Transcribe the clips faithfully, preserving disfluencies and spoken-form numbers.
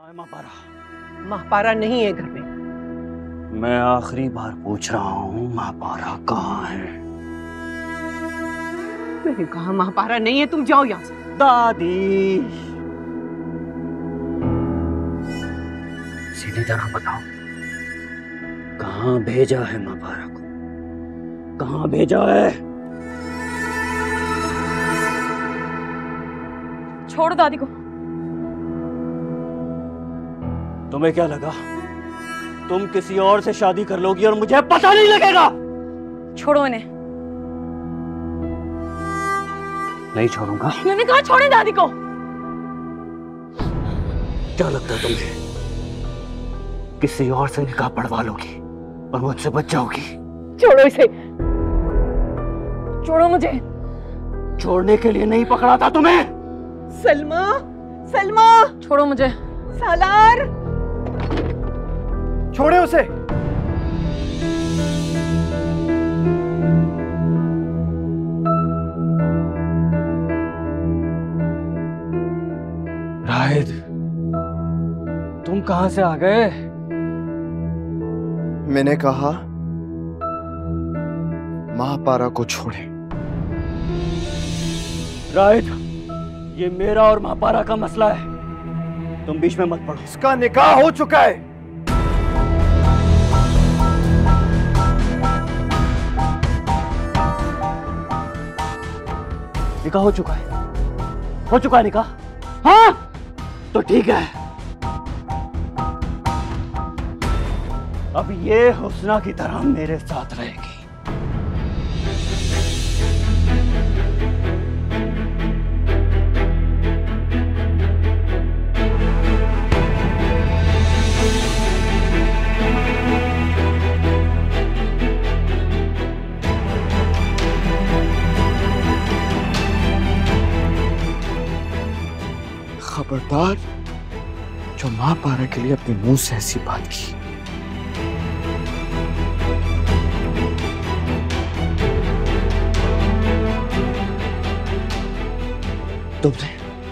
महापारा महापारा नहीं है घर में। मैं आखिरी बार पूछ रहा हूँ, महापारा कहाँ है? मैंने कहा महापारा नहीं है, तुम जाओ यहाँ से। दादी सीधी तरह बताओ, कहाँ भेजा है महापारा को? कहाँ भेजा है? छोड़ो दादी को। तुम्हें क्या लगा तुम किसी और से शादी कर लोगी और मुझे पता नहीं लगेगा? छोड़ो इन्हें। नहीं छोड़ूंगा। मैंने कहा छोड़े दादी को। क्या लगता है तुम्हें किसी और से निकाह पढ़वा लोगी और मुझसे बच जाओगी? छोड़ो इसे, छोड़ो मुझे। छोड़ने के लिए नहीं पकड़ा था तुम्हें। सलमा, सलमा, छोड़ो मुझे। सालार, छोड़े उसे। राहिद, तुम कहां से आ गए? मैंने कहा महापारा को छोड़े। राहिद, ये मेरा और महापारा का मसला है, तुम बीच में मत पड़ो। इसका निकाह हो चुका है। निकाह हो चुका है? हो चुका है निकाह? हाँ तो ठीक है। अब ये हुस्ना की तरह मेरे साथ रहेगी। खबरदार जो महापारा के लिए अपने मुंह से ऐसी बात की। तुमने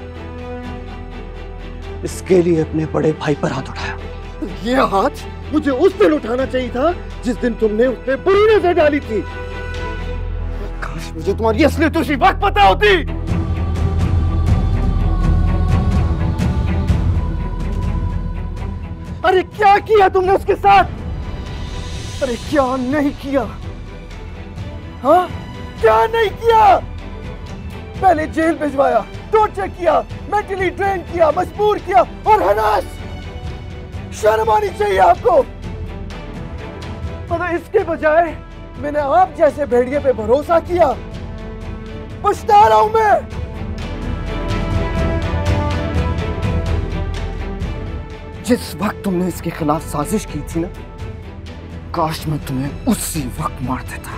इसके लिए अपने बड़े भाई पर हाथ उठाया। ये हाथ मुझे उस दिन उठाना चाहिए था जिस दिन तुमने उसमें बुरी नजर डाली थी। काश मुझे तुम्हारी असलियत उसी वक्त पता होती। अरे क्या किया तुमने उसके साथ? अरे क्या नहीं किया? हाँ क्या नहीं किया? पहले जेल भिजवाया, टॉर्चर किया, मेंटली ट्रेन किया, मजबूर किया और हरास। शर्म आनी चाहिए आपको। पर इसके बजाय मैंने आप जैसे भेड़िए पे भरोसा किया। पछता रहा हूं मैं। जिस वक्त तुमने इसके खिलाफ साजिश की थी ना, काश मैं तुम्हें उसी वक्त मार देता।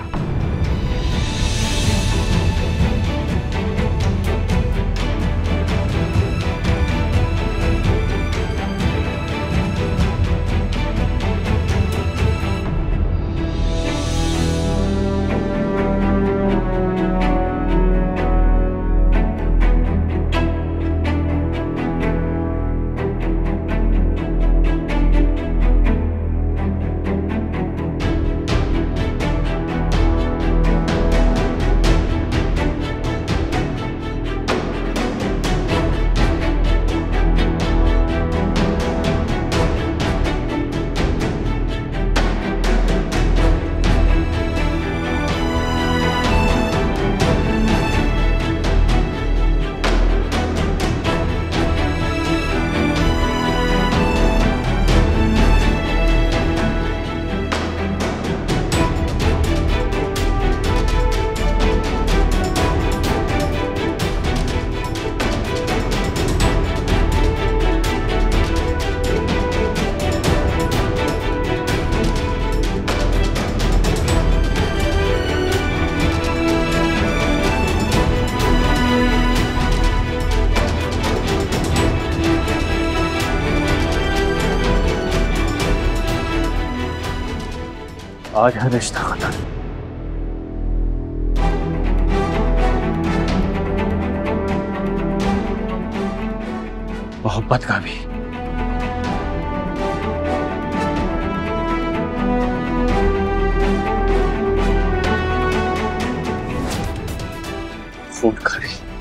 आज है रिश्ता खत्म। मोहब्बत का भी। फोन करी।